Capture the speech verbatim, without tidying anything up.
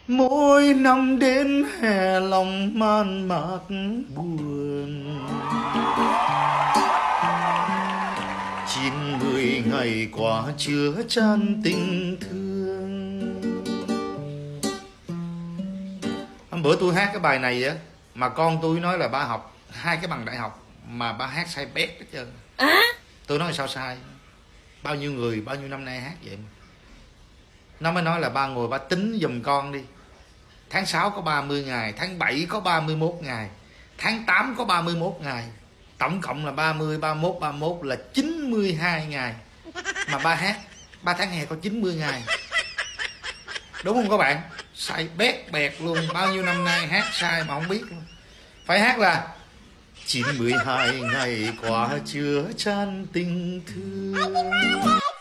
Mỗi năm đến hè lòng man mác buồn, chín mươi ngày qua chứa chan tình thương. Hôm bữa tôi hát cái bài này á, mà con tôi nói là ba học hai cái bằng đại học mà ba hát sai bét hết trơn. À? Tôi nói sao sai? Bao nhiêu người bao nhiêu năm nay hát vậy mà. Nó mới nói là ba ngồi ba tính giùm con đi. Tháng sáu có ba mươi ngày, tháng bảy có ba mươi mốt ngày, tháng tám có ba mươi mốt ngày, tổng cộng là ba mươi, ba mươi mốt, ba mươi mốt là chín mươi hai ngày. Mà ba hát ba tháng hè có chín mươi ngày. Đúng không các bạn? Sai bét bẹt luôn. Bao nhiêu năm nay hát sai mà không biết luôn. Phải hát là chín mươi hai ngày qua chứa chan tình thương.